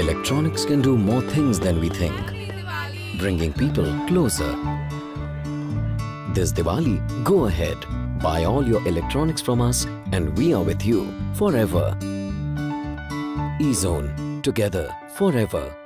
Electronics can do more things than we think, bringing people closer. This Diwali, go ahead, buy all your electronics from us and we are with you forever. Ezone, together forever.